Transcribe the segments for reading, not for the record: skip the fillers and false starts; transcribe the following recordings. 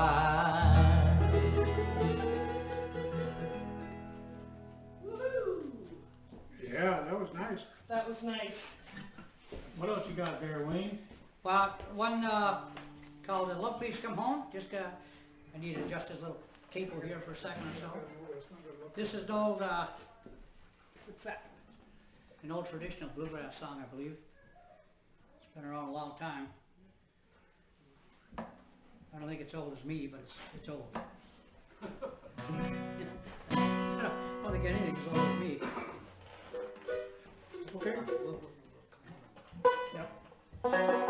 ride. Woo! Yeah, that was nice. That was nice. What else you got there, Wayne? Well, one called Love Please Come Home. Just I need to adjust this little cable here for a second or so. This is an old, What's that? an old traditional bluegrass song, I believe. It's been around a long time. I don't think it's old as me, but it's old. I don't think anything's as old as me. Okay. Yep.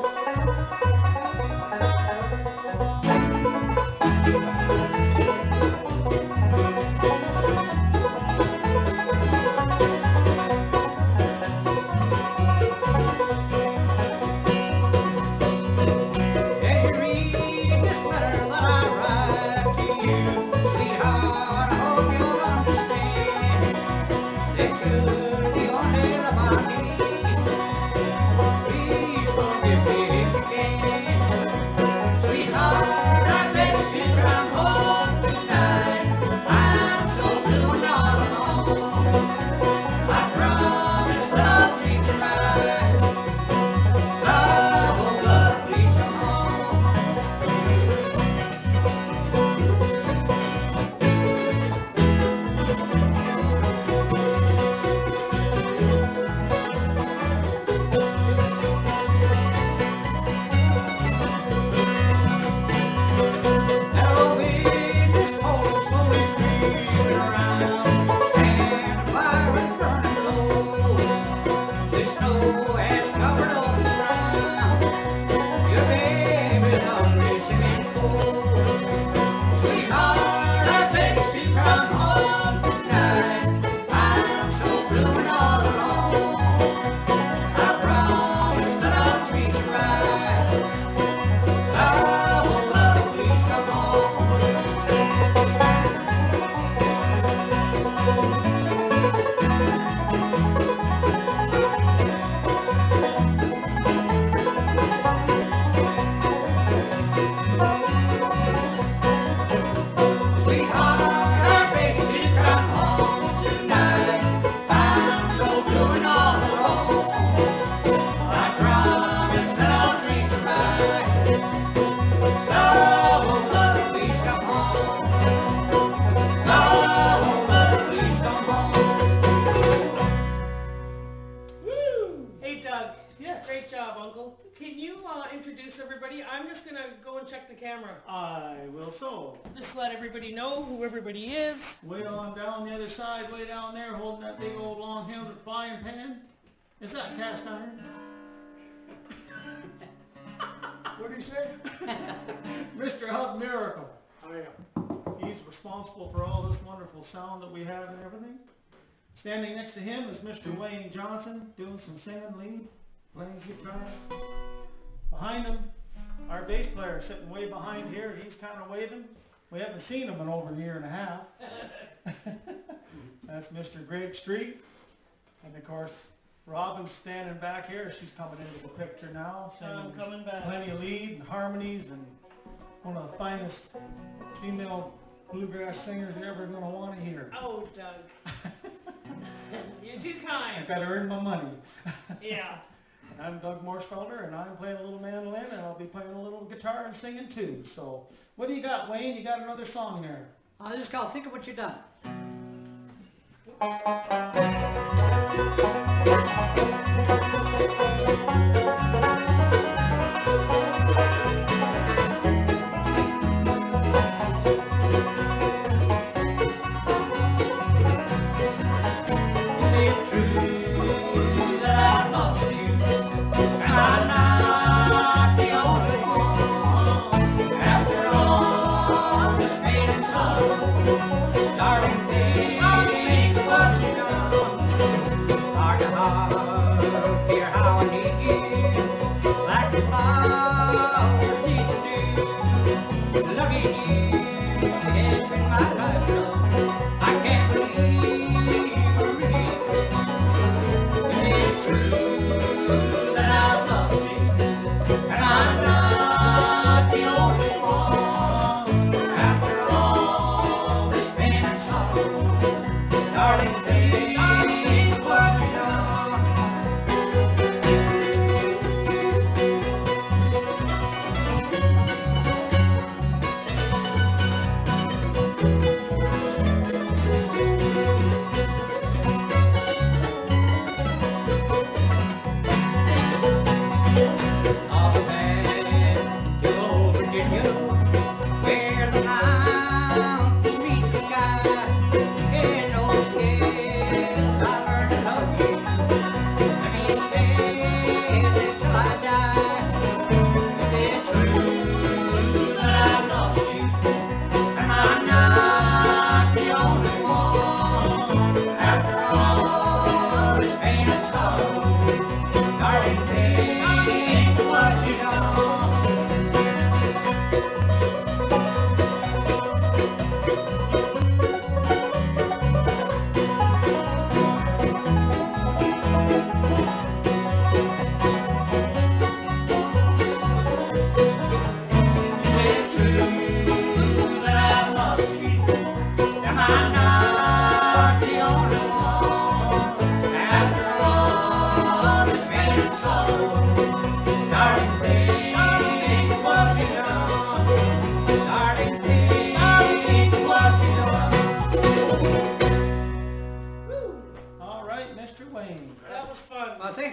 Great job, Uncle. Can you introduce everybody? I'm just going to go and check the camera. I will so. Just let everybody know who everybody is. Way on down the other side, way down there, holding that big old long-handled frying pan. Is that cast iron? What did he say? Mr. Hub Miracle. Oh yeah. He's responsible for all this wonderful sound that we have and everything. Standing next to him is Mr. Wayne Johnson, doing some singing lead, playing guitar. Behind him, our bass player sitting way behind here, he's kind of waving. We haven't seen him in over a year and a half. That's Mr. Greg Street. And of course, Robin's standing back here. She's coming into the picture now, singing coming back. Plenty of lead and harmonies, and one of the finest female bluegrass singers you're ever going to want to hear. Oh, Doug. You're too kind. I got to earn my money. Yeah. I'm Doug Morsfelder, and I'm playing a little mandolin, and I'll be playing a little guitar and singing too. So, what do you got, Wayne? You got another song there? This is called Think of What You've Done. Hear how I need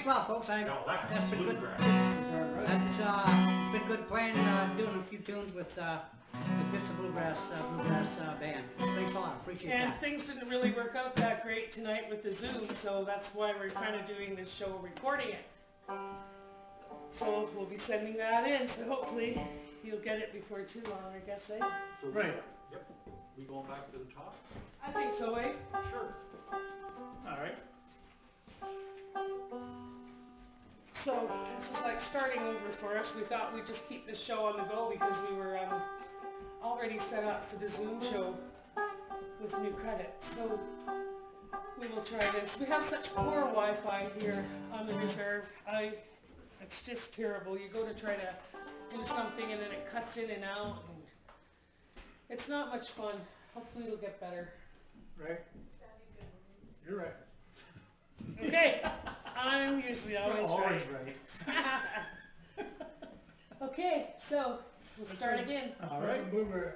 thanks a lot, folks. Now That's that's been good. bluegrass. That's been good playing, doing a few tunes with the Vista Bluegrass band. Thanks a lot, appreciate And that. things didn't really work out that great tonight with the Zoom, so that's why we're kind of doing this show, recording it. So we'll be sending that in, so hopefully you'll get it before too long, I guess, eh? So Right. Yep. We going back to the top? I think so, eh? Sure. All right. So this is like starting over for us. We thought we'd just keep this show on the go because we were already set up for the Zoom show with new credit. So we will try this. We have such poor Wi-Fi here on the reserve. It's just terrible. You go to try to do something and then it cuts in and out. And it's not much fun. Hopefully it'll get better. Right. You're right. Okay. I'm usually always right. right. Okay, so we'll start again. All right. Bluegrass.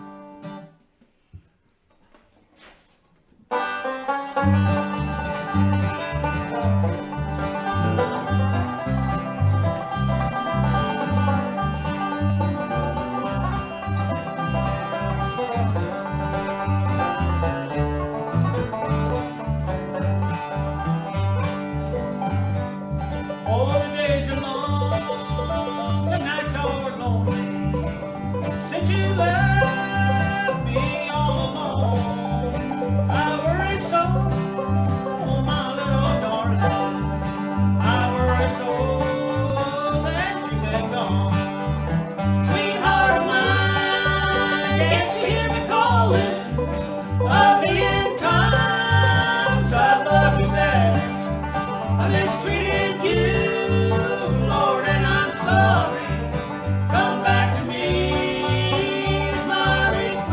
Oh, the days are long, the nights are lonely, since you left me all alone. I worried so, my little darling, I worried so that you've been gone. Sweetheart of mine, can't you hear me calling? A million times I love you best. I mistreated you, Lord, and I'm sorry. Come back to me is my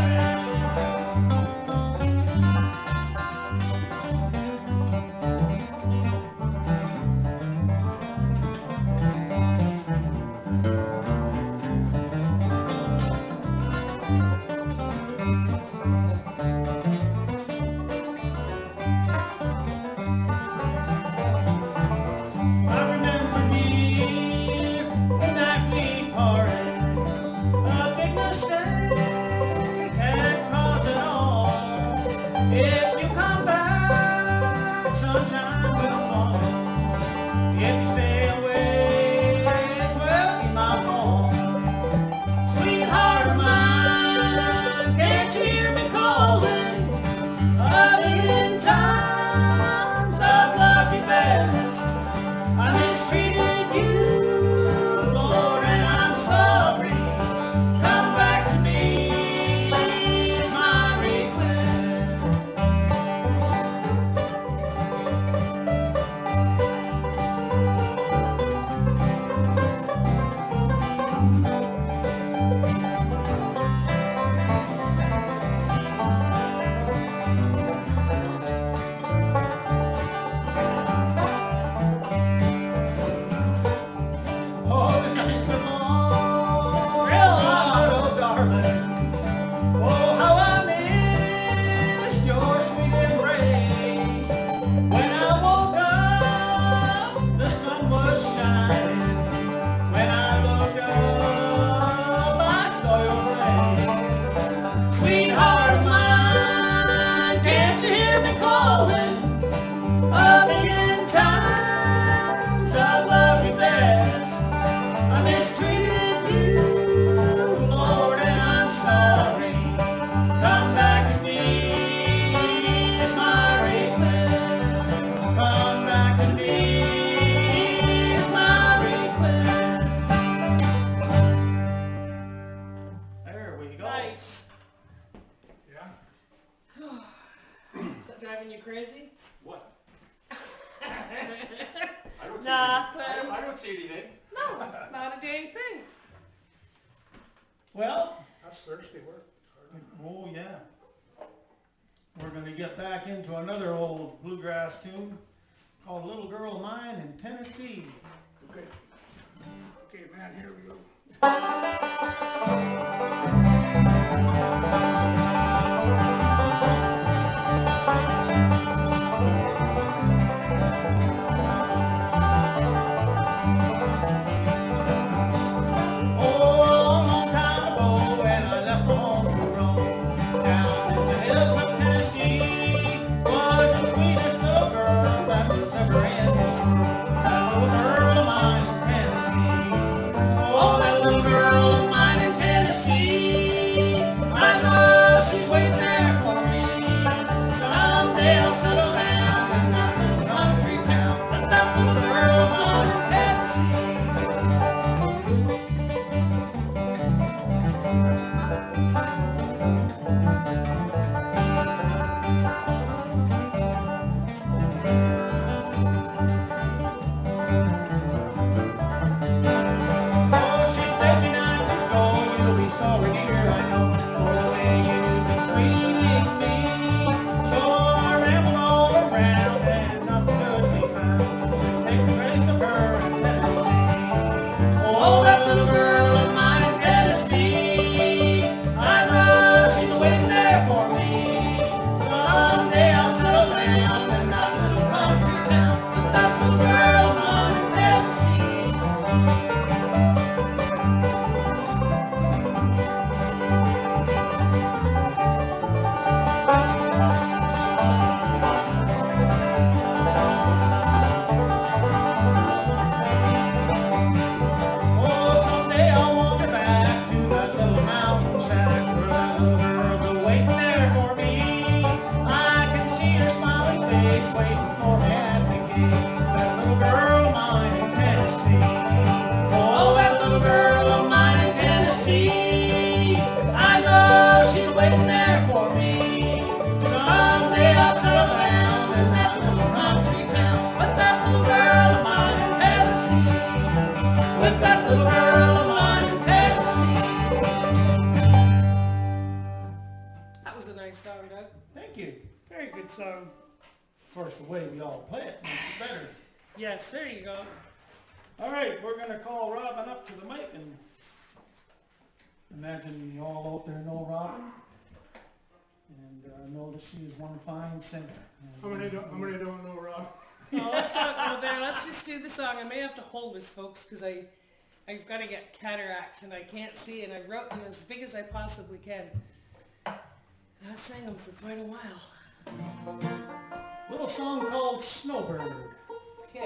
I remember dear, the night we parted. A big mistake had caused it all. If you come back, sunshine will fall. If you stay away, it will be my fault. Sweetheart of mine, can't you hear me calling? A million times I've loved you best. I mistreated you, Lord, and I'm sorry. Come back to me is my request. Oh, the nights are long, real long, oh, darling. Oh, how I miss your sweet embrace. When I woke up, the sun was shining. When I looked up, I saw your face. Sweetheart of mine, can't you hear me calling? A million times I love you best. I mistreated you, Lord, and I'm sorry. Come back to me is my request. Come back to me is my request. There we go. Nice. Yeah. Is that driving you crazy? What? I don't see Nah, anything. I don't see anything. No, not a dang thing. Well, That's thirsty work. oh yeah. We're going to get back into another old bluegrass tune called Little Girl of Mine in Tennessee. Okay. Okay, man, here we go. nice song, Doug. Thank you. Very good song. Of course, the way we all play it makes it better. Yes, there you go. All right, we're gonna call Robin up to the mic, and imagine you all out there know Robin, and know that she is one fine singer. How many don't know Rob? No, let's not go there. Let's just do the song. I may have to hold this, folks, because I've got to get cataracts and I can't see, and I wrote them as big as I possibly can. I've sang them for quite a while. Little song called Snowbird. Okay.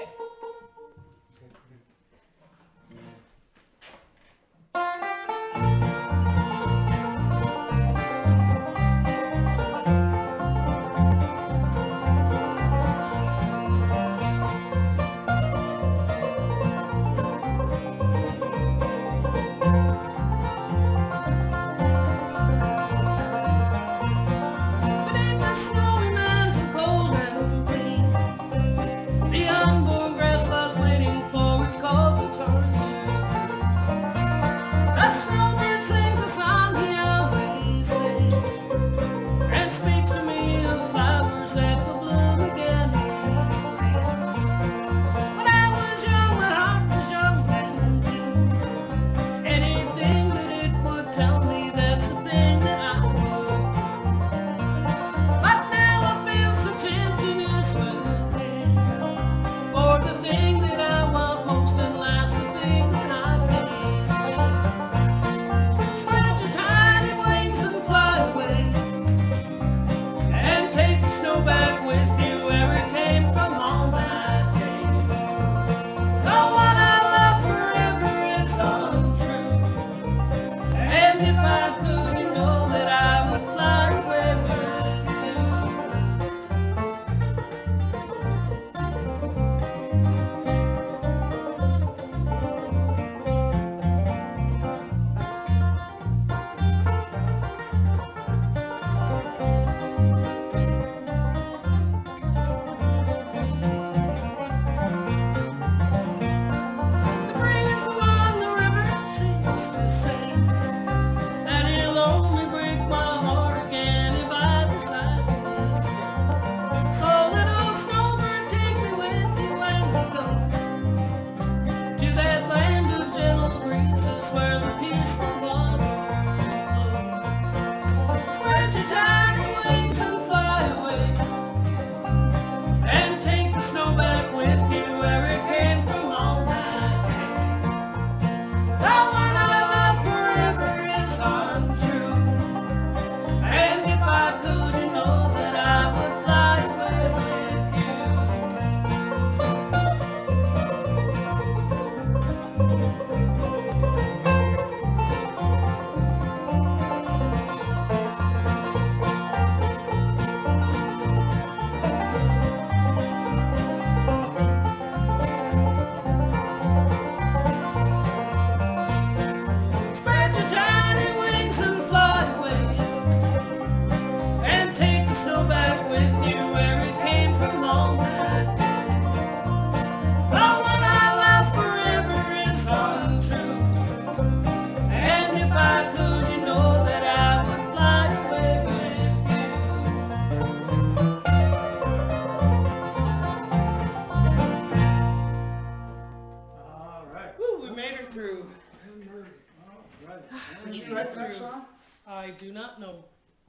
I do not know.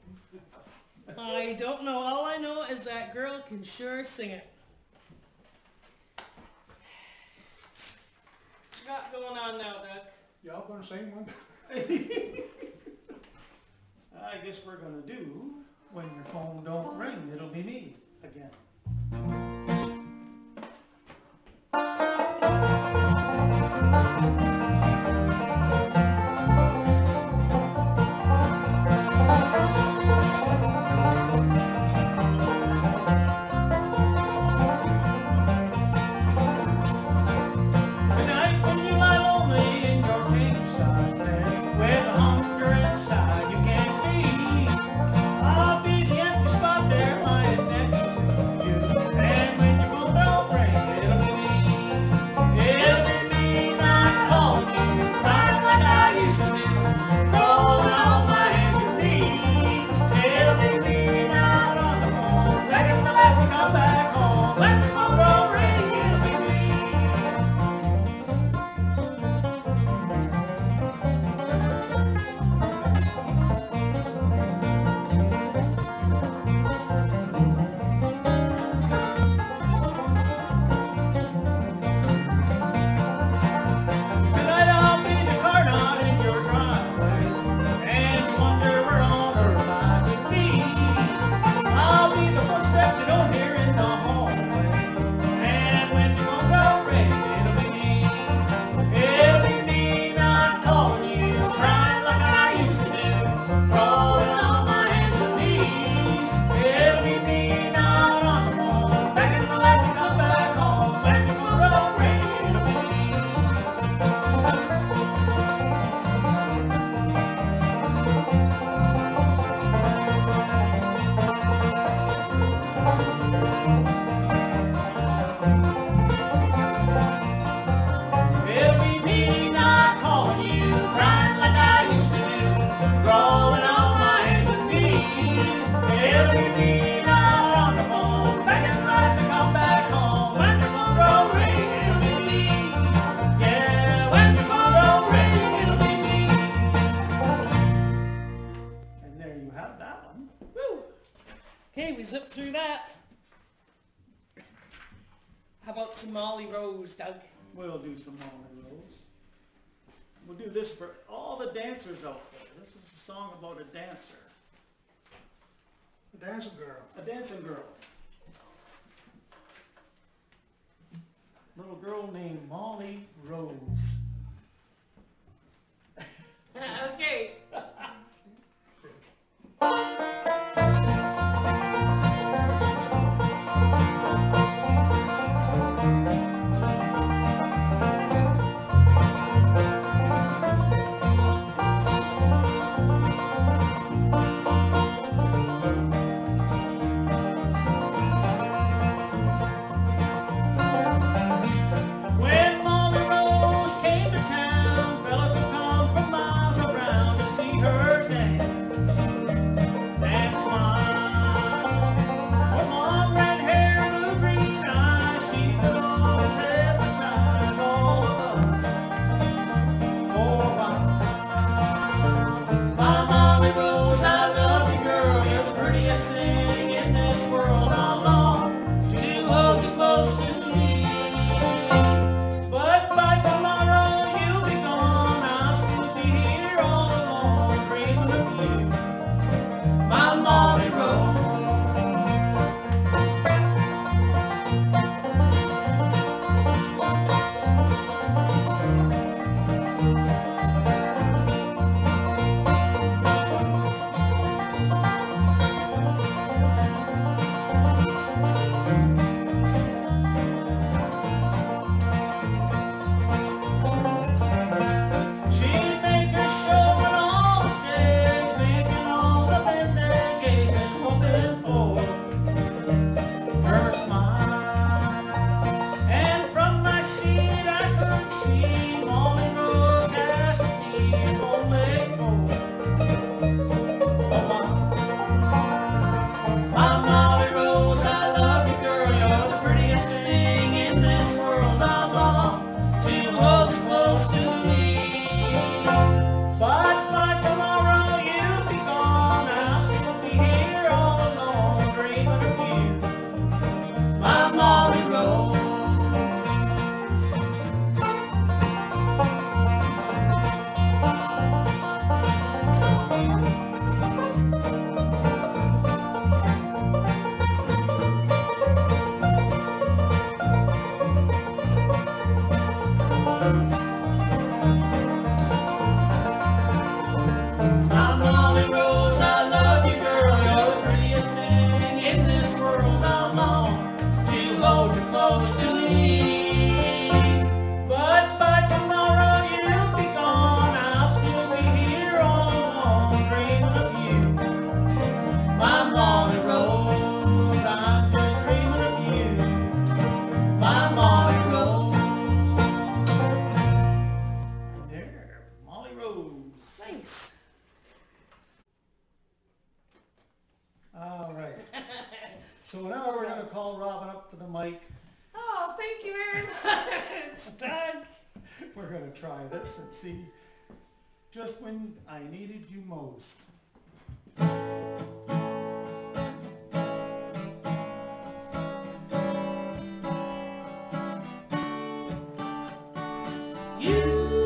I don't know. All I know is that girl can sure sing it. What you got going on now, Doug? Y'all gonna sing one? I guess we're gonna do When Your Phone Don't Ring, It'll Be Me again. got that one. Woo! Okay, we zipped through that. How about some Molly Rose, Doug? We'll do some Molly Rose. We'll do this for all the dancers out there. This is a song about a dancer. A dancing girl. A dancing girl. Little girl named Molly Rose. Okay. When Molly Rose came to town, fellas would come from miles around to see her dance. Dance smile. With long red hair, blue green eyes, she could always hypnotize all of us for a while. My Molly Rose, I love you, girl. You're the prettiest thing in this world. I long to hold you close to me. But by tomorrow you'll be gone. I'll still be here all alone, dreaming of you, my Molly Rose. She'd make her show on all the stage, making all the men there gazing, hoping for her smile. And from my seat I could see Molly Rose has to be only for a while. My Molly Rose, I love you, girl. You're the prettiest thing in this world. I long to hold you close to me. But by tomorrow you'll be gone. I'll still be here all alone, dreaming of you, my Molly Rose. My Molly Rose, I love you, girl. You're the prettiest thing in this world. I long to hold you close to me. But by tomorrow you'll be gone. I'll still be here all alone, dreaming of you, my Molly Rose. I'm just dreaming of you, my Molly Rose. There, Molly Rose. Nice. All right. So now we're going to call Robin up to the mic. Oh, thank you very much, Doug. We're going to try this and see just when I needed you most. You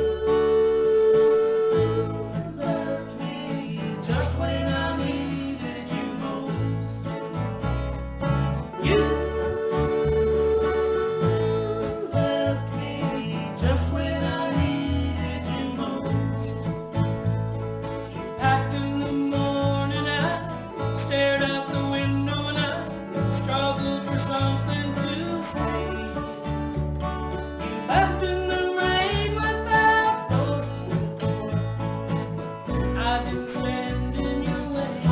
left me just when I needed you most. You left me just when I needed you most. You packed in the morning, I stared out the window and I struggled for something to say. You left in the rain without closing the door. I didn't stand in your way.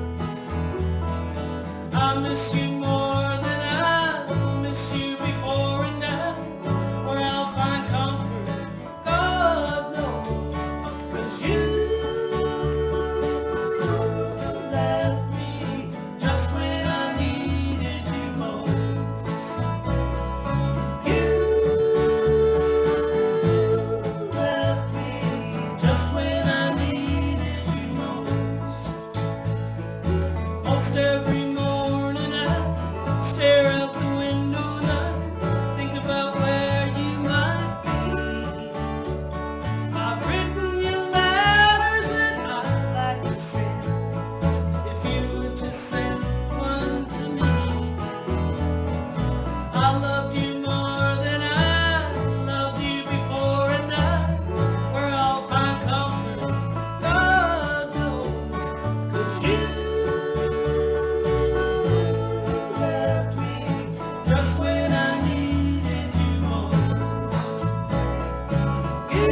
I miss you more than I miss you before, and now where I'll find comfort, God knows. 'Cause you left me just when I needed you most. You left me just when I needed you most. every morning I stare out the window and I think about where you might be. I've written you letters that I'd like to send if you would just send one to me. I loved you more than I loved you before, and that's where I'll find comfort, God knows, 'cause you left me just when I needed you most. You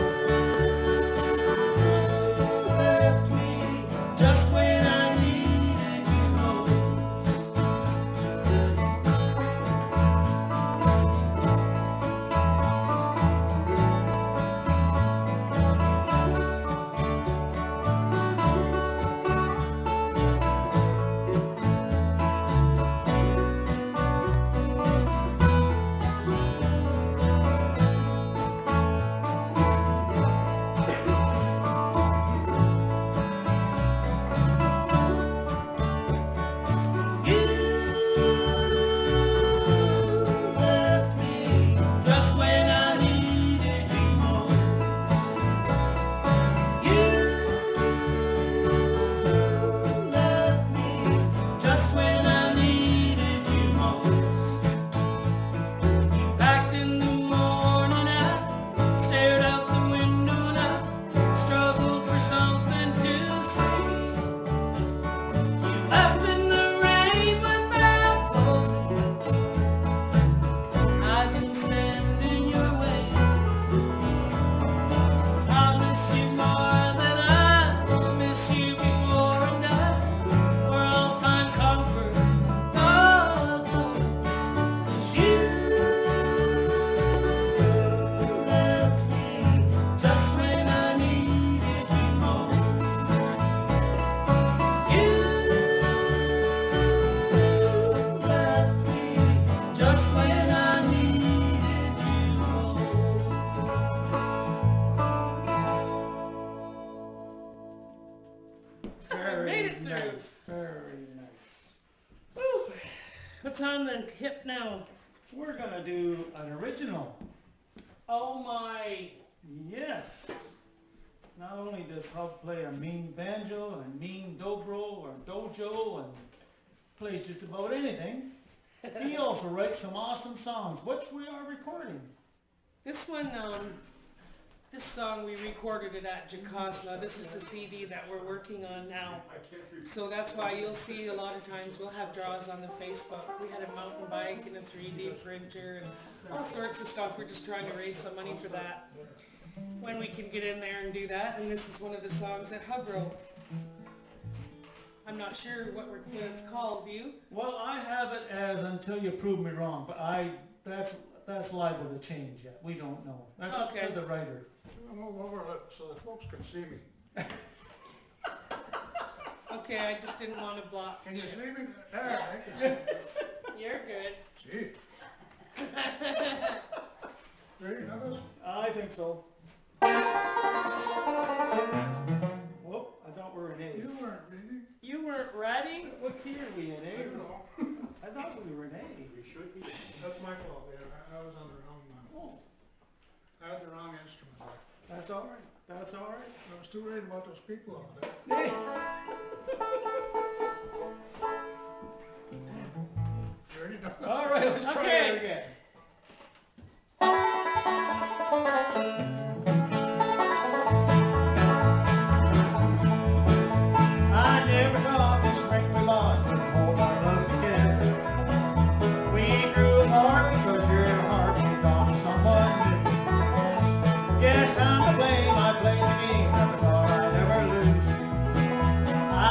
left me just when I needed you most. You left me just when I needed you most. You left me just when I needed you most. You packed in the morning, I stared out the window and I struggled for something to say. You left in the rain without closing the door. I didn't stand in your way. I miss you more than I miss you before, and that's where I'll find comfort, God knows, 'cause you left me just when I needed you most. You left me just when I needed you most. Very Made it through. nice, very nice. Whew. What's on the hip now? We're gonna do an original. Oh my. Yes. Not only does Hub play a mean banjo and a mean dobro or dojo and plays just about anything, he also writes some awesome songs, which we are recording. This one, this song we recorded it at Jacosla. This is the CD that we're working on now. So that's why you'll see a lot of times we'll have draws on the Facebook. We had a mountain bike and a 3D printer and all sorts of stuff. We're just trying to raise some money for that when we can get in there and do that. And this is one of the songs that Hub wrote. I'm not sure what it's called, do you? Well, I have it as Until You Prove Me Wrong, but that's liable to change yet. We don't know. That's up Okay. to the writer. Move over so the folks can see me. Okay, I just didn't want to block. Can you see me? There, I can You're good. see. Ready, Douglas? I think so. Whoop, I thought we were in A. You weren't ready. You weren't ready? What key are we in, I A? don't know. I thought we were in A. We should be. That's my fault, man. I was on the wrong, Oh, I had the wrong instrument. that's all right. That's all right. I was too worried about those people out there. Ready, Douglas? All right, let's try Okay. it again. I never thought this spring we lost would hold our love together. We grew apart because your heart moved on to someone new. Yes, I'm to blame. I played the game. Never thought I'd ever lose you. I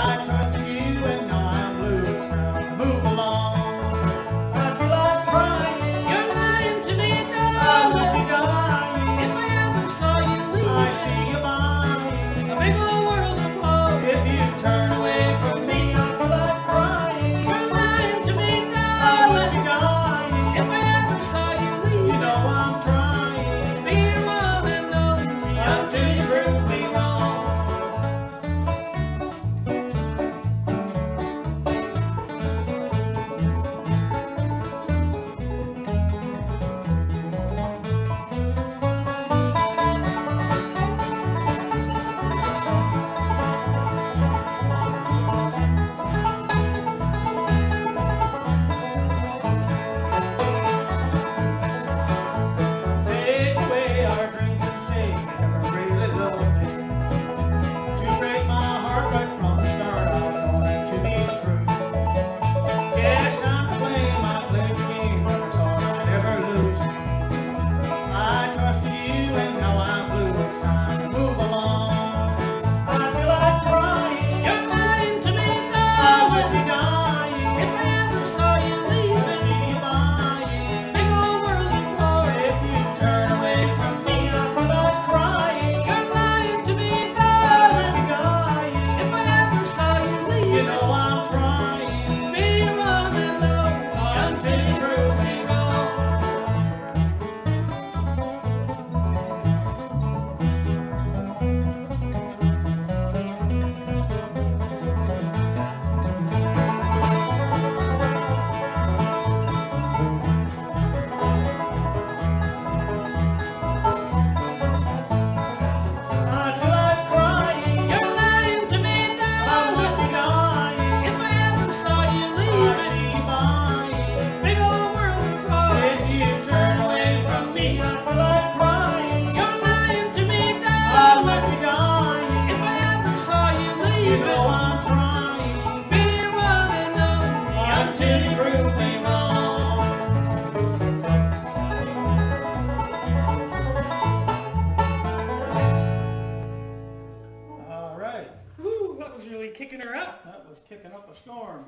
her up. That was kicking up a storm.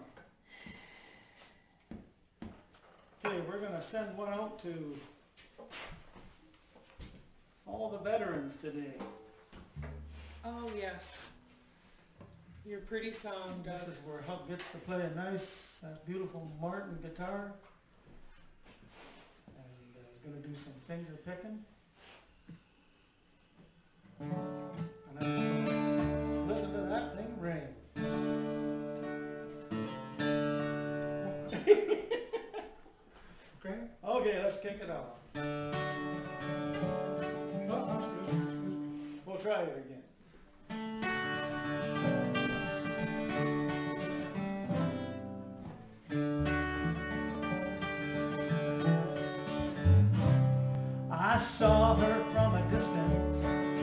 Okay, we're gonna send one out to all the veterans today. Oh, yes. Your pretty song, This Doug. is where Hub gets to play a nice, beautiful Martin guitar. And he's gonna do some finger picking. And I'm gonna listen to that thing ring. Okay? Okay, let's kick it off. We'll try it again. I saw her from a distance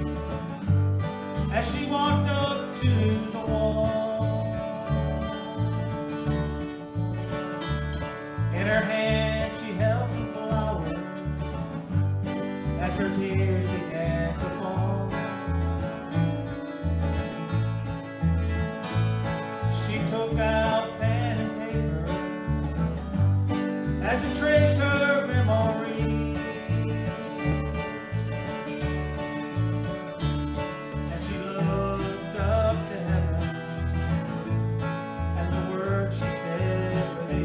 as she walked up to the wall. In her hand she held some flowers as her tears began to fall. She took out pen and paper as to trace her memory. And she looked up to heaven, and the words she said were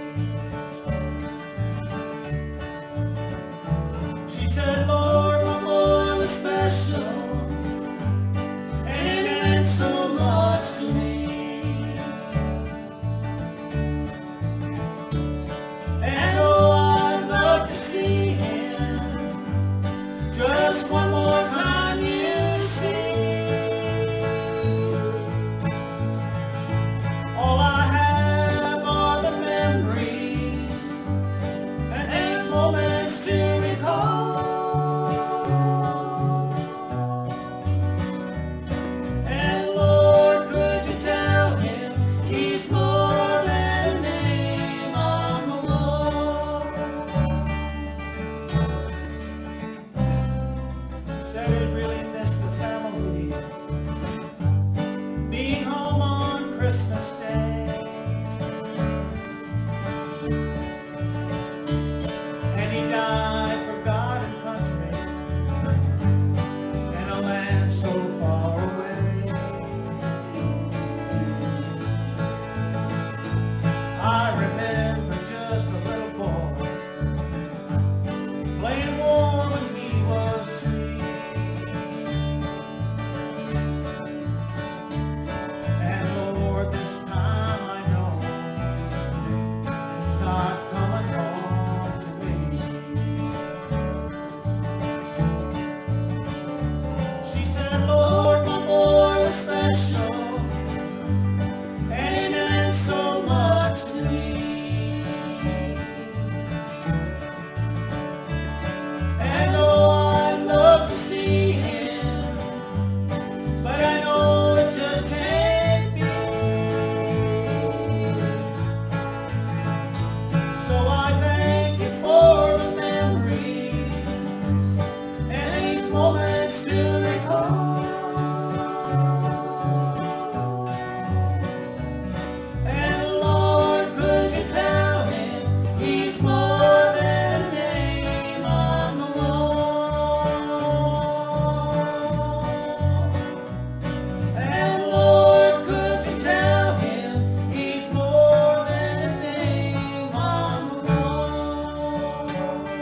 these. She said, Lord, my boy was special, and it meant so much to me. And oh, I'd love to see him just one more time, you see. All I have are the memories and these moments to recall. And Lord, could you tell him he's more than a name on the wall? She said he really missed the family, being home on Christmas Day. And he died for God and country in a land so far away. I remember just a little boy playing war when he was 3. And Lord, this time I know it's not coming home to me. She said, Lord, my boy was special, and he meant so much to me. And oh, I'd love to see him, but I know it just can't be. So I thank you for the memories and these moments to recall. And Lord, could you tell him he's more than a name on the wall? And Lord, could you tell him he's more than a name on the wall?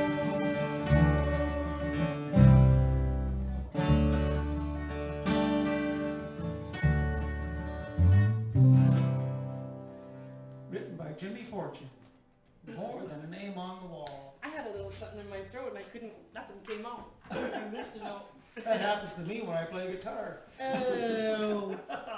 Written by Jimmy Fortune. More than a name on the wall. I had a little something in my throat and I couldn't, nothing came out. I missed a note. That happens to me when I play guitar. Oh.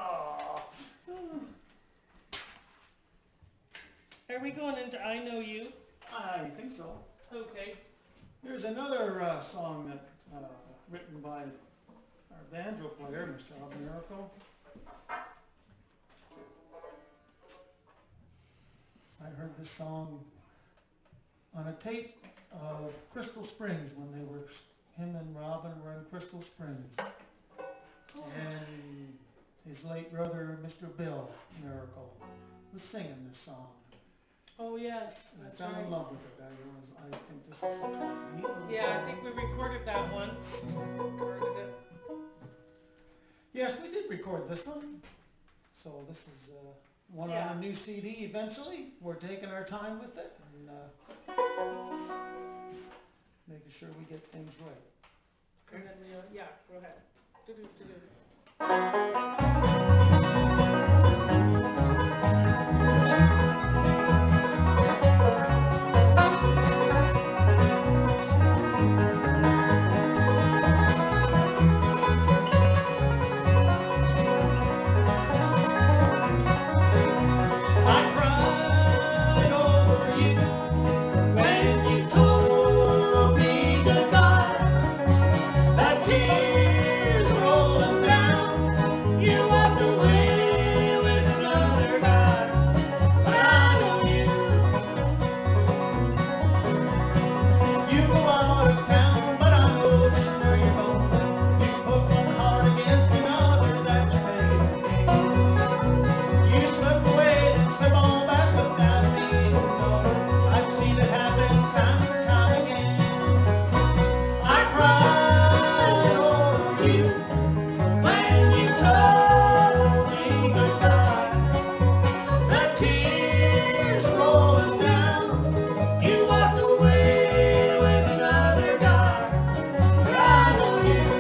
Are we going into I Know You? I think so. Okay. Here's another song that written by our banjo player, Mr. Hub Miracle. I heard this song on a tape of Crystal Springs when they were, him and Robin were in Crystal Springs. And his late brother, Mr. Bill Miracle, was singing this song. Oh, yes, And I that's fell in right. love with it. I think this is a neat little Yeah, I song. think we recorded that once. Recorded it. Yes, we did record this one. So this is one Yeah. on a new CD eventually. We're taking our time with it and making sure we get things right. And then, yeah, go ahead. Do-do-do-do. I cried over you when you told me goodbye. The tears rolling down, you walked away with another guy. But I know you go out of town, but I know just where you're going. You put one heart against another, that's your fate. You slip away, then slip on back up down to me. No, I've seen it happen time and time again. I cried over you when you told me goodbye. The tears rolling down, you walked away with another guy. But I know you.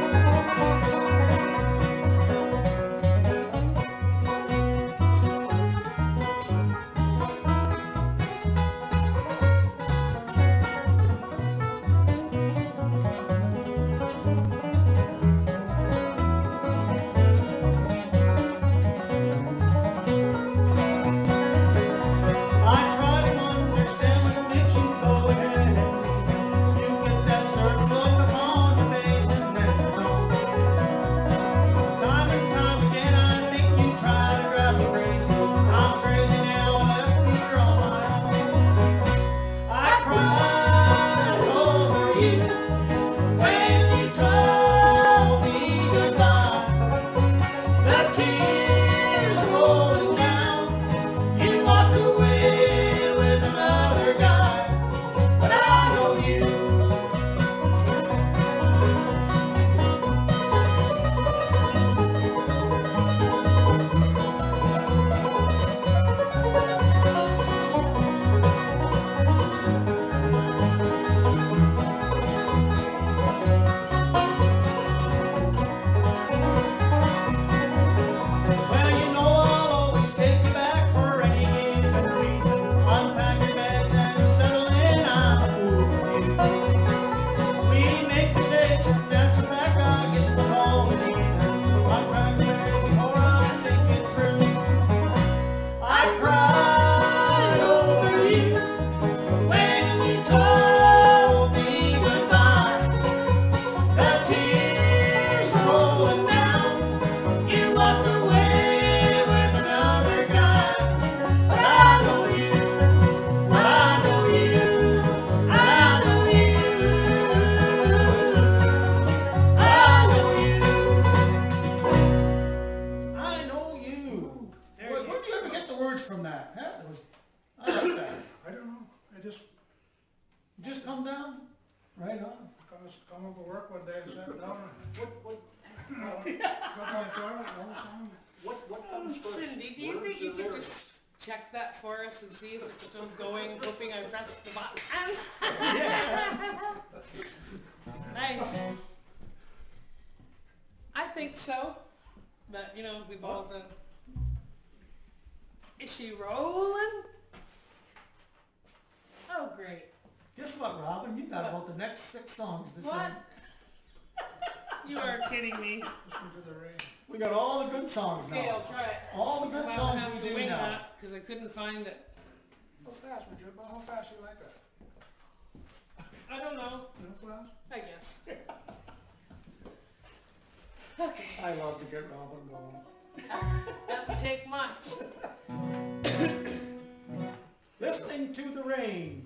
I try to understand what makes you go ahead. You get that certain look upon your face and then it's on. Time and time again I think you try to drive me crazy. I'm crazy now and left here on my own. I cried over you when you told me goodbye. The tears rolling down, you walked away with another guy, but I know you. Well, you know I'll always take you back for any given reason. Unpack your bags and settle in, I'm a fool for you. We make mistakes, that's a fact, I guess we're all in either. Unpack your bags before I think it through. I cried over you when you told me goodbye. The tears rolling down, you walked away with another guy. But I know you, I know you, I know you, I know you. I know you. Where do you ever get the words from that? Huh? I like that. I don't know, I just Just come down, right on. come up to work one day and sat down and What got my toilet, wrote a song. what comes first? Cindy, do you Words think you or could lyrics? just check that for us and see if it's still going, hoping I pressed the button? I think so, but you know, we've all done. Is she rolling? Oh, great. Guess what, Robin? You got about the next 6 songs to sing. What? You are kidding me. Listen to the rain. We got all the good songs Okay, I'll now. try it. All the good I'll songs have we to do wing now. that, because I couldn't find it. How fast would you, how fast you like that? I don't know. Real fast? I guess. Okay. I love to get Robin going. Doesn't take much. Listening to the rain.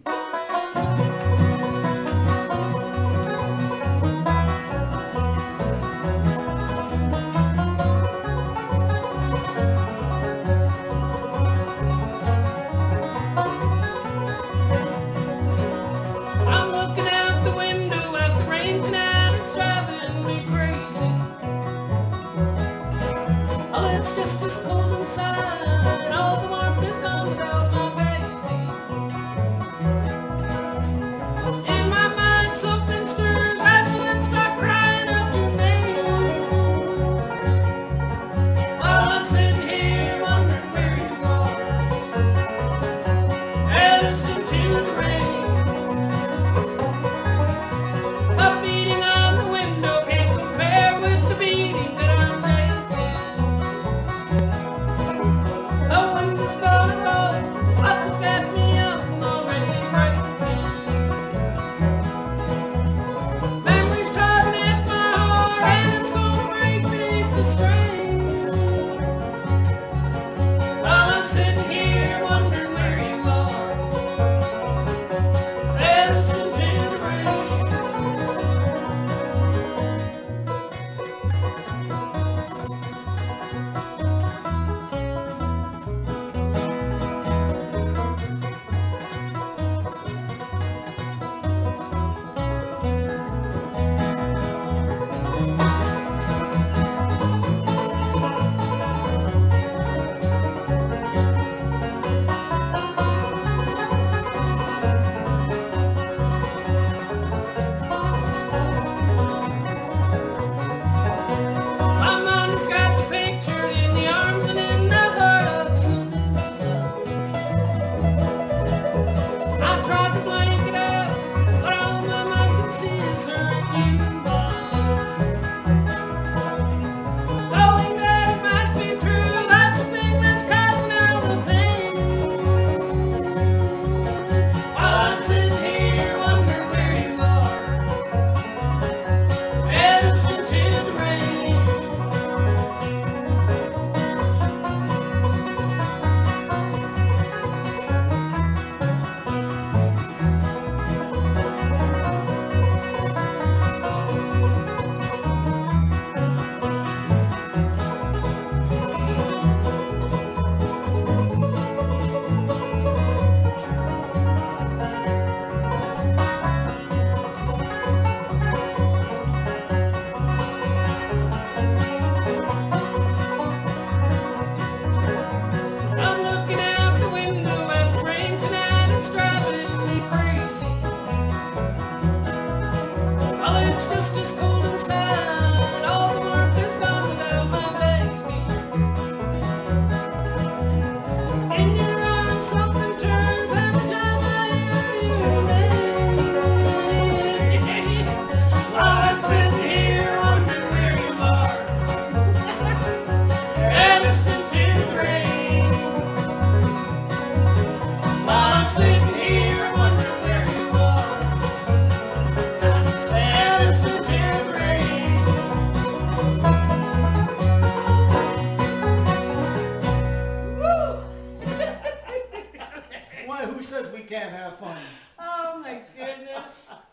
can't have fun. Oh my goodness.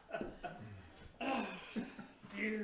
Dear.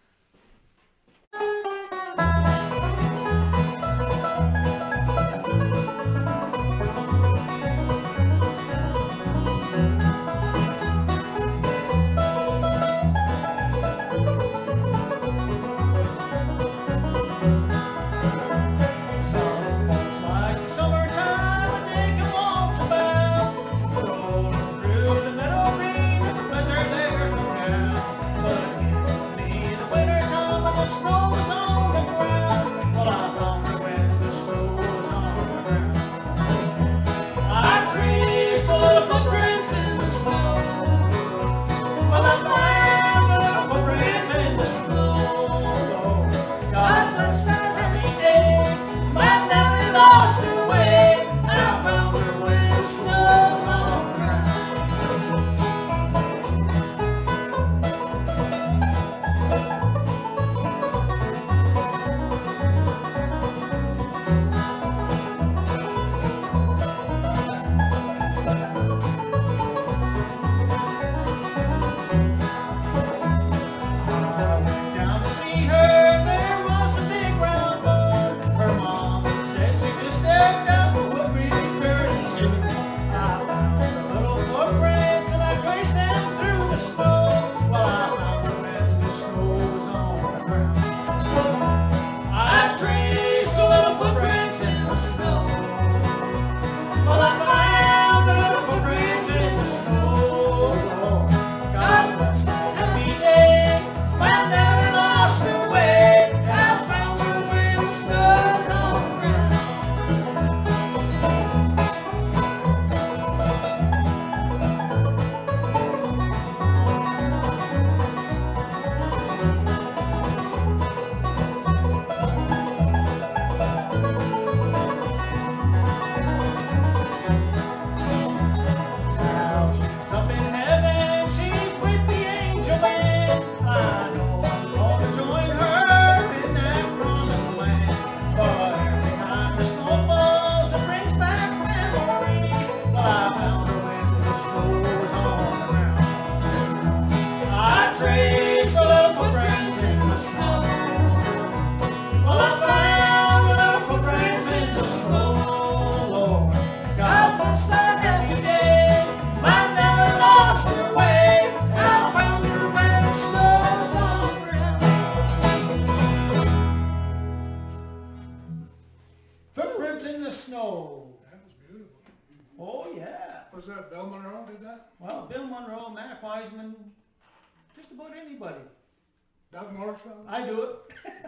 Footprints in the snow. That was beautiful. Oh, yeah. Was that Bill Monroe did that? Well, Bill Monroe, Mac Wiseman, just about anybody. Doug Marshall? I do it.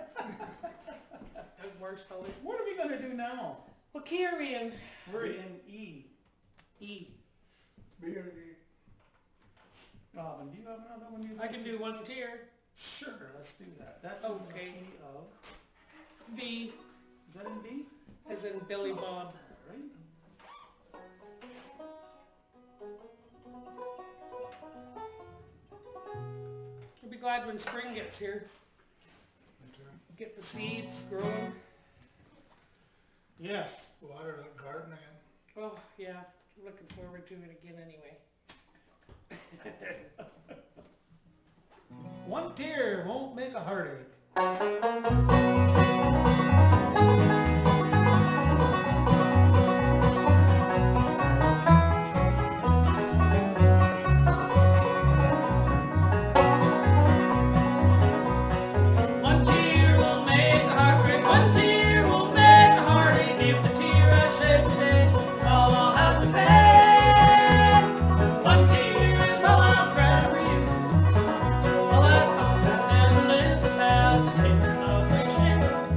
Doug Marshall. What are we gonna do now? Well, key are we in? We're in E. E. B-R-E. Robin, do you have another one you I can do one tier. Sure, let's do that. That's Okay. in the key of, B, is that in B? as in Billy Bob. Right? I'll be glad when spring gets here. Get the seeds growing. Yes. Water the garden again. Oh, yeah, looking forward to it again anyway. One tear won't make a heartache. One tear will make a heartbreak, one tear will make a heartache. If the tear I shed today, all I'll have to pay. One tear is all I'll cry for you. All I thought I'd never live without the tear of my share.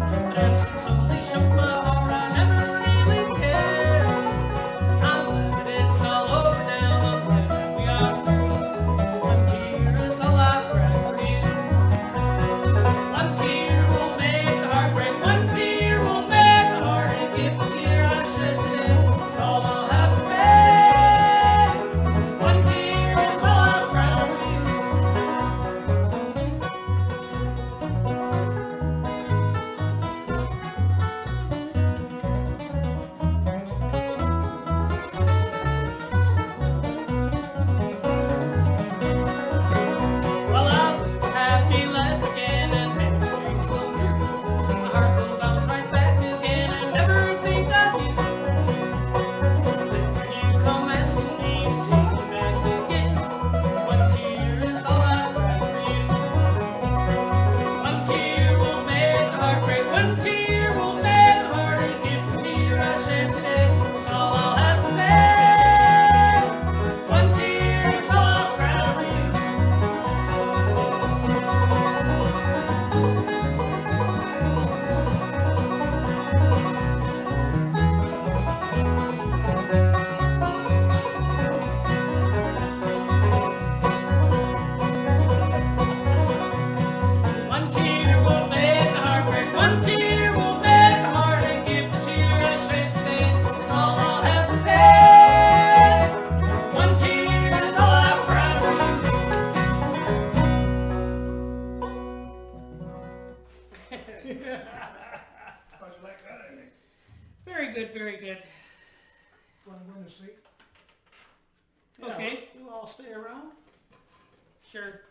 what I'm going to see. Yeah, Okay. You all stay around? Sure.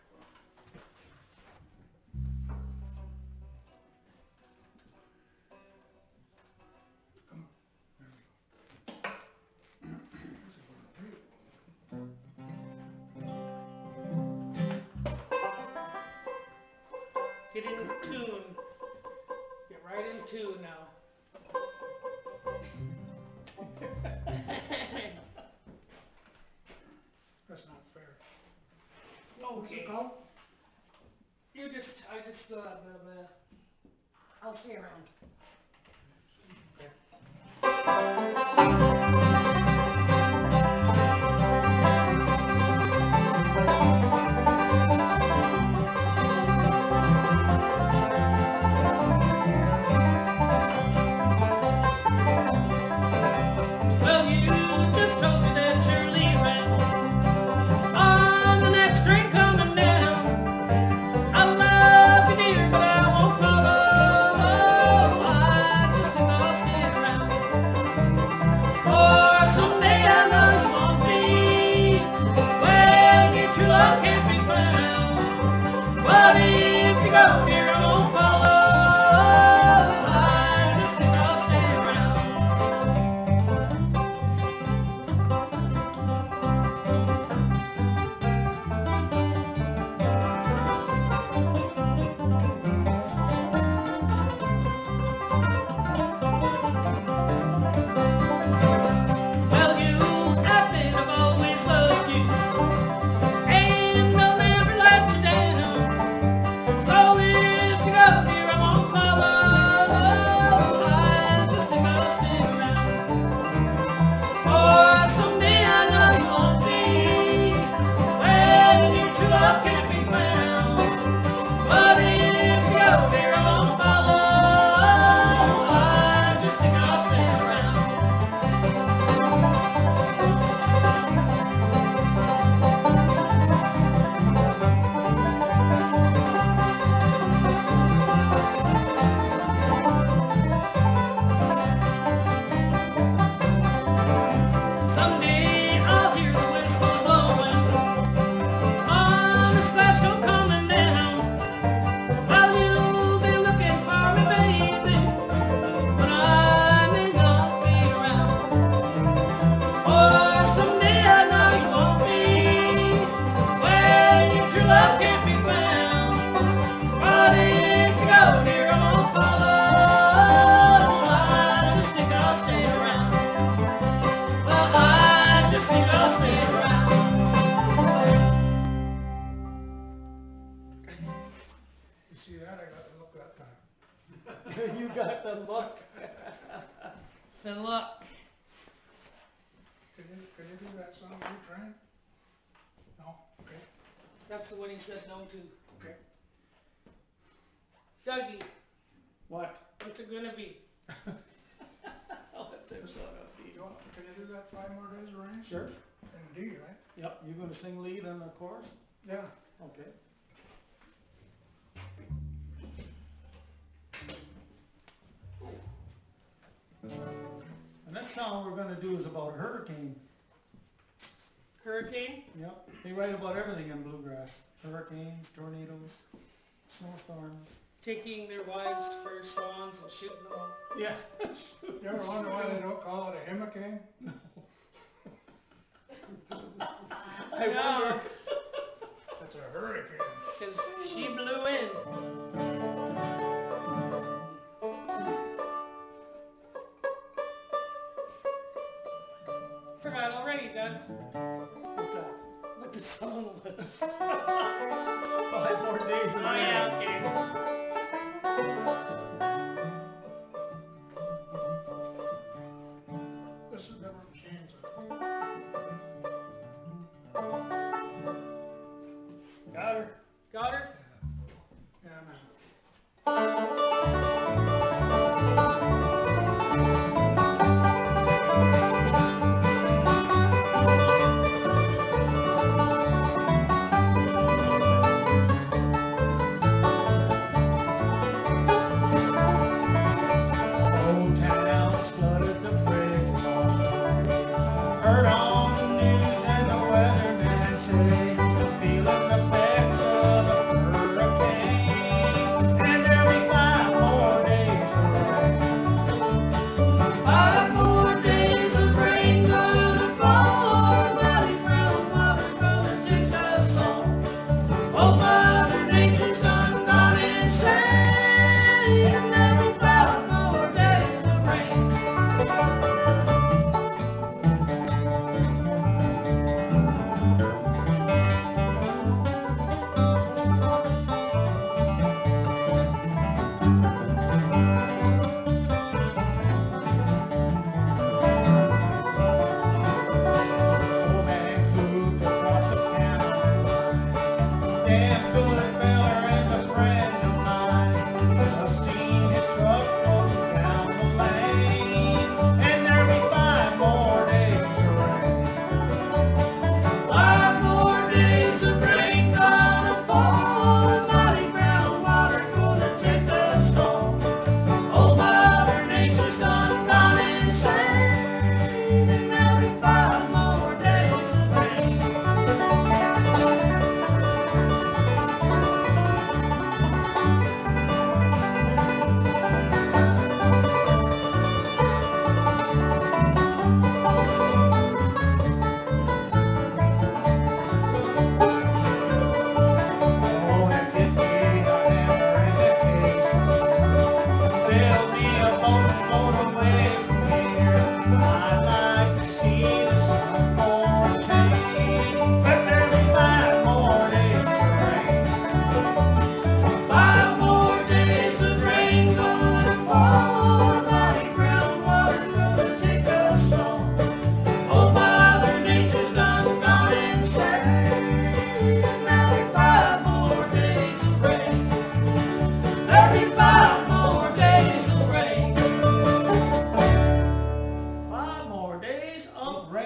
Come on, there we go. This is what I'll do. Get in tune. Get right in tune now. That's not fair. Okay. Go. I'll stay around. Well, you just told me that you're leaving on the next train coming down. I love you, dear, but I won't follow. I just think I'll stay around. For someday I know you won't be when your true love can't be found. But if you go, dear, I won't follow. I just think I'll stay around. Well, you admit I've always loved you, and I'll never let you down. So if you go, dear, I won't follow. I just think I'll stay around. For someday I know you won't be when your true love can't be found. But if you go, dear, I won't follow. I just think I'll stay around. Someday I'll hear the whistle blowing on a special coming down. While you'll be looking for me, baby, but I may not be around. Or someday I know you won't be when your true love can't be found. But if you go, dear, I won't follow. I just think I'll stay around. Well, I just think I'll stay around. You see that? I got to look that time. You got the look. The look. Can you do that song you trained? No? Okay, That's the one he said no to. okay. Dougie, What? what's it gonna be? I'll let them sort of be. Can you do that 5 more days of rain? Sure. In D, right? Yep, you gonna sing lead on the chorus? Yeah. Okay. The next song we're gonna do is about a hurricane. Hurricane? Yep, they write about everything in bluegrass. Hurricanes, tornadoes, snowstorms. Taking their wives for swans and shooting them all. Yeah. You ever wonder why they don't call it a hurricane? I wonder. It's a hurricane. Because she blew in. Forgot already, Doug. What's that? What the song was. 5 more days of Oh rain. yeah, okay. This is different machines. Got her? Got her? Yeah, man. Old town's flooded, the bridge lost the bridge.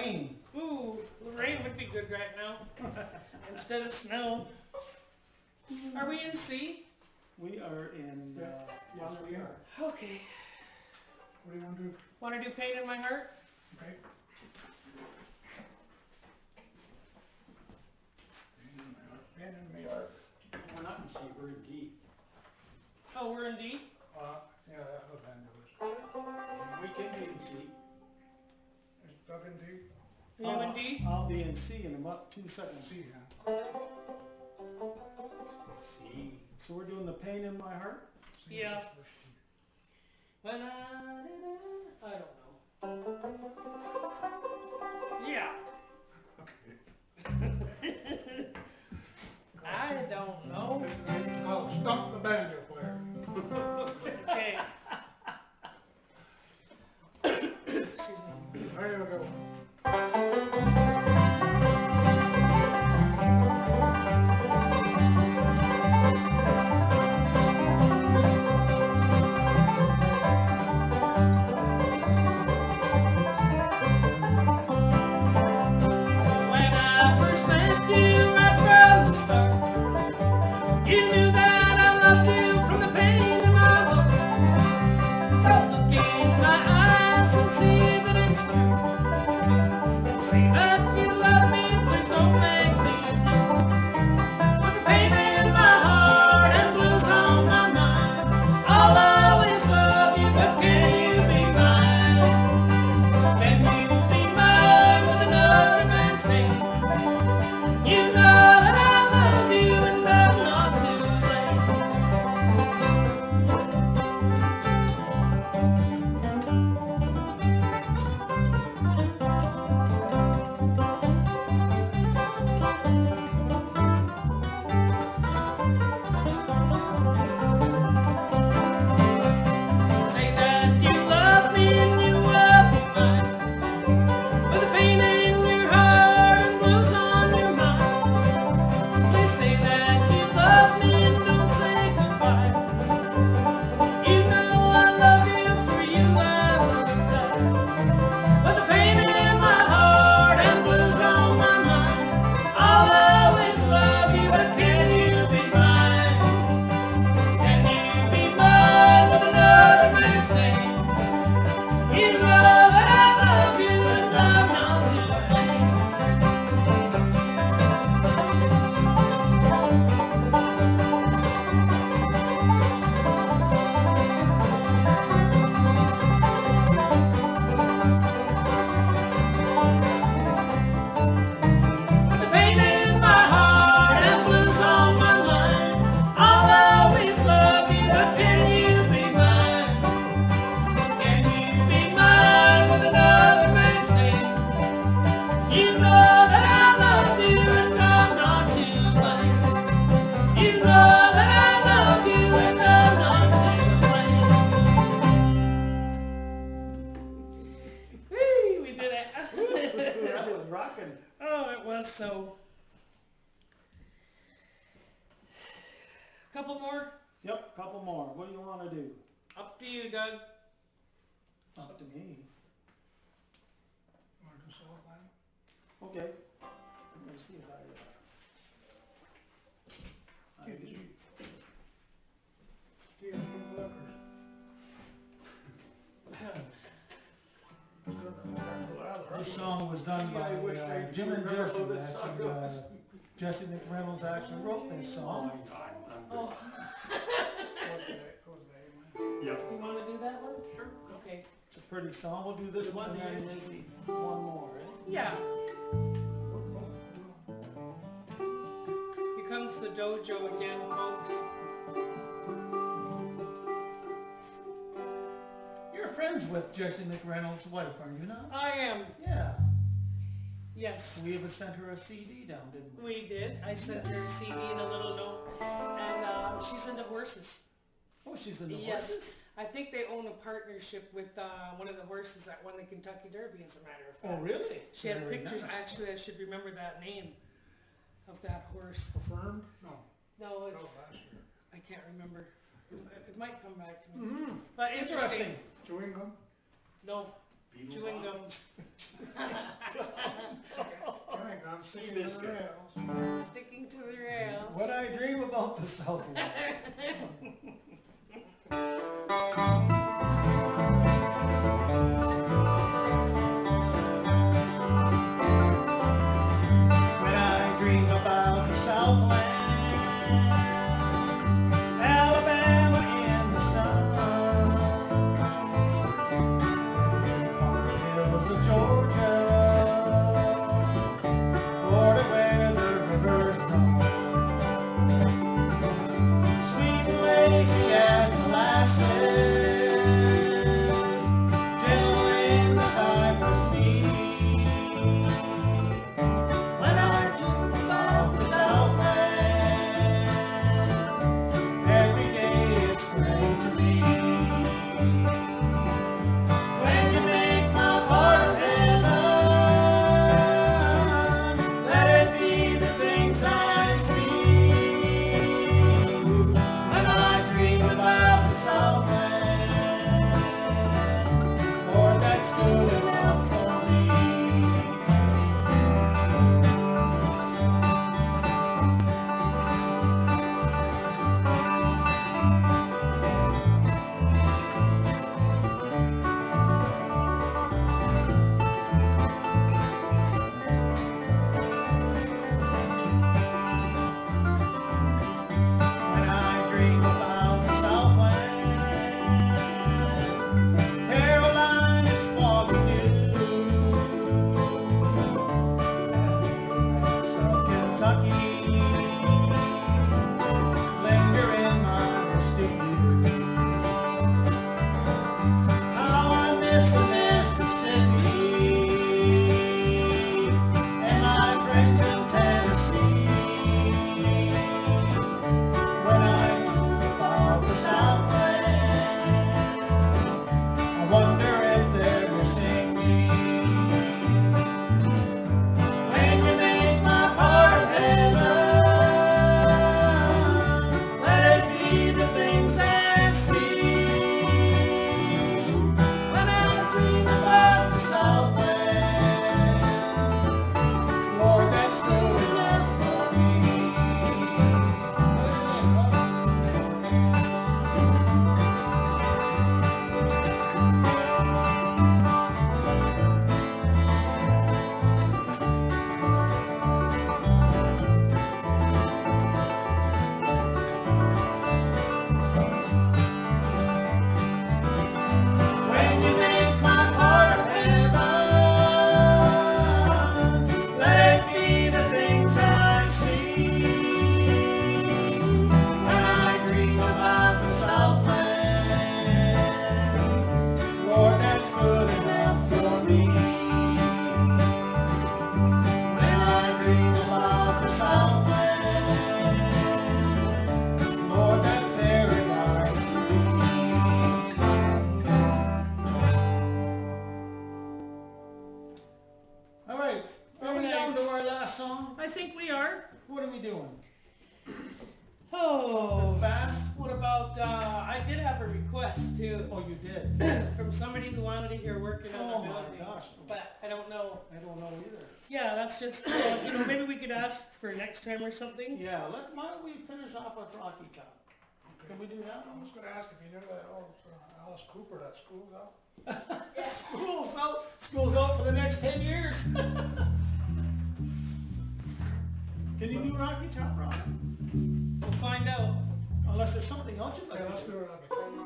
rain. Ooh, rain would be good right now, instead of snow. Are we in C? We are in, Yes, we are. Okay. What do you want to do? Want to do Pain in My Heart? Okay. Pen in my heart. We're not in C, we're in D. Oh, we're in D? Yeah, that was handled. We can be in C. Is Doug in D? Are you in D? I'll be in C in about 2 seconds. C, huh? C. So we're doing the pain in my heart? C Yeah. is for C. When I don't know. Yeah. Okay. I don't know. I'll stump the banjo player. Okay. Excuse me. There you go. When I first met you right from the start, you knew that I loved you from the pain in my heart. So look in my eyes and see that it's true. And say that you love me, please don't make me blue. With the pain in my heart and blues on my mind, I'll always love you, but can you be mine? Can you be mine with another man's name? You know that I love you and I'm not to blame. Say that you love me and you will be mine. With the pain in your heart and blues on your mind. You say that you love me and don't say goodbye. You know I love you, for you I will die. With the pain in my heart and blues on my mind, I'll always love you, but can you be mine? Can you be mine with another man's name? You know that I love you and I'm not to blame. With the pain in my heart and blues on my mind, I'll always love you, but can you be mine? Can you be mine with another man's name? You know that I love you and I'm not to blame. You know that I love you and I'm not to blame. Whee, we did it. That was rocking. Oh, it was so. Couple more? Yep, couple more. What do you want to do? Up to you, Doug. Up to me. Want to do solo plan? Okay. Let me see if I Steve, do. Steve from Liquors. This song was done by I wish I Jim and remember Jesse. who this Actually, song was. Jesse McReynolds actually wrote this song. I'm good. Oh, Yep. you want to do that one? Sure. Okay. It's a pretty song. We'll do this one and then maybe one more, eh? Yeah. Here comes the dojo again, folks. You're friends with Jesse McReynolds' wife, are you not? I am. Yeah. Yes, We even sent her a CD down, didn't we? we did. I sent her a CD and a little note. And she's into horses. Oh, she's in the Yes. horses? I think they own a partnership with one of the horses that won the Kentucky Derby, as a matter of fact. Oh, really? She had Very pictures. nice. Actually, I should remember that name of that horse. Affirmed? No, No, that it's, was last year. I can't remember. It might come back to me. Mm-hmm. But interesting. Interesting. Chewing gum? No, Beetle chewing Bob. gum. to the missed it. rails. Sticking to the rail. When I dream about the Southland. When I dream about the Southland, Alabama in the sun, on the hills of Georgia, Florida where the rivers run, sweet and lazy as molasses, gentle in the cypress leaves. When I dream about the Southland, every day it's great to me. When you make my part of heaven, let it be the things I see. When I dream about the Southland, Lord, that's good enough for me. When I dream about the Southland, Carolina's foggy dew, and Kentucky linger in my misty view. How I miss the Mississippi and my friends in Tennessee. When I dream about the Southland, I wonder if they're missing me. When you make my part of heaven, let it be the things I see. When I dream about the Southland, Lord, that's good enough for me. When you make my part of heaven, let it be the things I see. When I dream about the Southland, Lord, that's good enough for me. When I dream about the Southland, Lord, that's paradise to me. All right, are we Very down nice. to our last song? I think we are. What are we doing? Oh, Fast? what about, I did have a request too, Oh, you did? from somebody who wanted to hear Working on Oh the my Building. gosh. But I don't know. I don't know either. Yeah, that's just, maybe we could ask for next time or something. Yeah, why don't we finish off with Rocky Top? Can we do that I one? was gonna ask if you knew that old Alice Cooper, that school's out. School's out for the next 10 years. Can you do Rocky Top, Ron? We'll find out. Unless there's something else you'd like Yeah, to let's do. do it on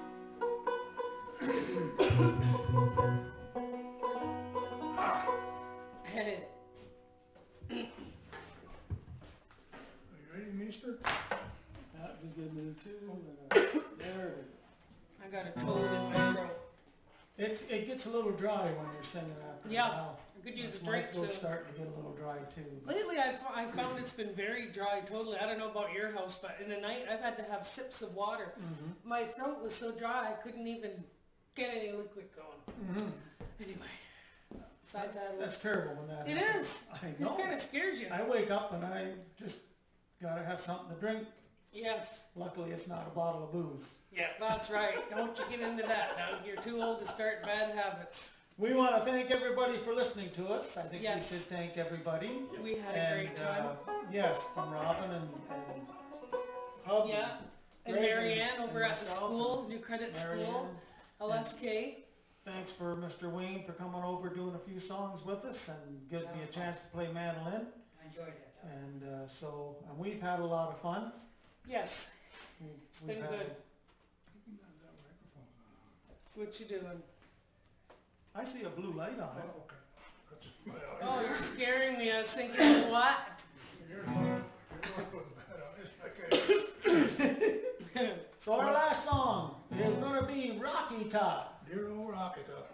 Are you ready, Meester? That was good news too. There it is. I got a toad in my throat. It gets a little dry when you're singing after a Yeah, while. I could use a My drink throat's soon. starting to get a little dry too. Lately, I found it's been very dry, totally. I don't know about your house, but in the night, I've had to have sips of water. Mhm. My throat was so dry, I couldn't even get any liquid going. Mhm. Anyway, besides that, That's terrible when that it happens. is. I It know. kind of scares you. I wake up and I just gotta have something to drink. Yes. Luckily, it's not a bottle of booze. Yeah, that's right. Don't you get into that now. You're too old to start bad habits. We want to thank everybody for listening to us. I think Yes. we should thank everybody. We had a great time. Yes, from Robin and Hub. Yeah, and Greg Marianne over and at the myself school, New Credit Marianne. School, LSK. Thanks for Mr. Wayne for coming over, doing a few songs with us, and gives me a chance to play mandolin. I enjoyed it. And and we've had a lot of fun. Yes, We've been had- good. That microphone's not What you doing? I see a blue light on on. it. Oh, okay. That's just my Oh, you're scaring me. I was thinking, what? You're not putting that on. It's okay. So our last song is going to be Rocky Top. Dear old Rocket Up.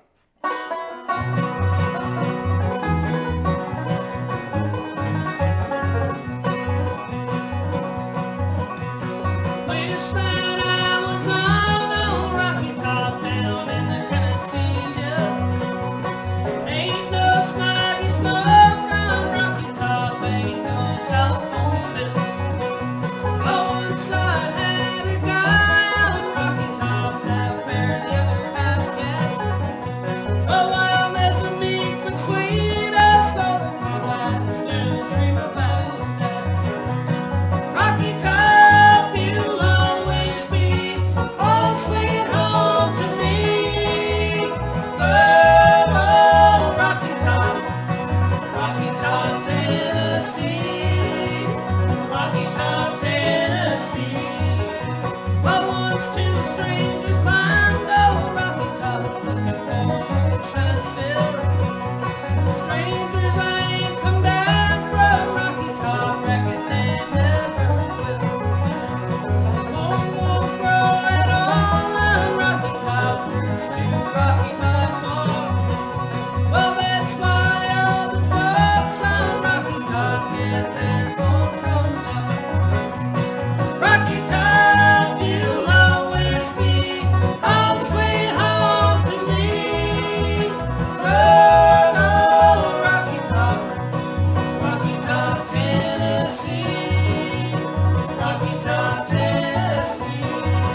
Wish that I was on a Rocky Top down in the Tennessee Hills. Ain't no smoggy smoke on Rocky Top, ain't no telephone bill. Oh, once I had a guy on Rocky Top, half fair, the other half guess. Oh, wildness of meat but sweet as soda, but I still dream about that. Rocky Top, you'll always be home sweet home to me. Oh, Rocky Top, Tennessee. Rocky Top, Tennessee. Well, once two strangers climbed old Rocky Top looking for Tennessee. Strangers ain't come back from Rocky Top, reckon they never will. Won't grow at all on Rocky Top, roots too rocky by far. Well, that's why all the folks on Rocky Top get their home from Top. Rocky Top, you'll always be home sweet home to me. Oh, Rocky Top, Tennessee. Rocky Top, Tennessee.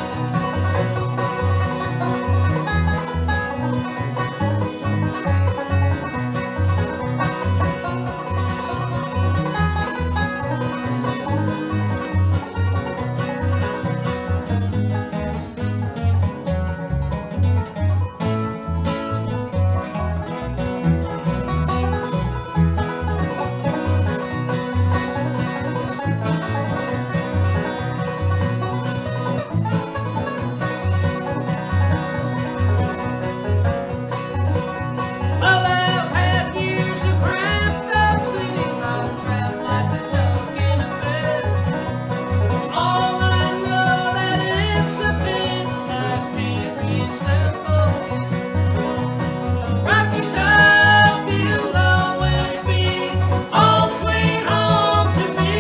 Well, I've had years of cramped up sitting on a trap like a duck in a bed. All I know that it's a pity I can't reach that focus. Rocky Top, you'll always be home sweet home to me.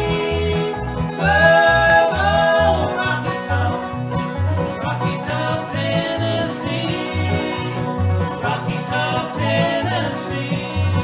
Oh, Rocky Top, Tennessee. Rocky Top, Tennessee.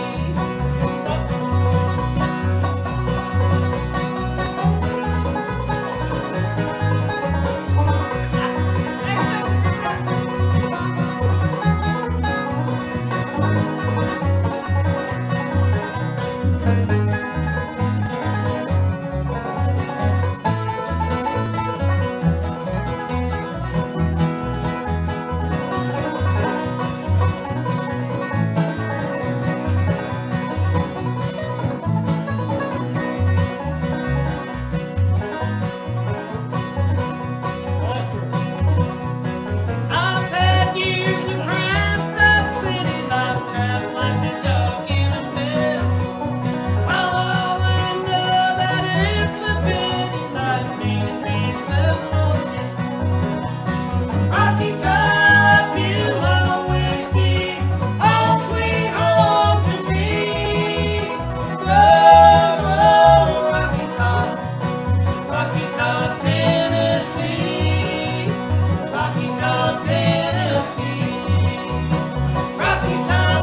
I've had years of cramped up cities, I've trapped like a duck in a bed. Well, all I know that it's a pity life can't be separated. Rocky Top, you'll always be home sweet home to me. Oh, Rocky Top, Tennessee. Rocky Top, Tennessee. Rocky Top,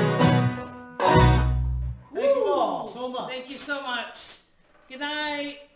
Tennessee. Thank you all so much. Thank you so much. Good night.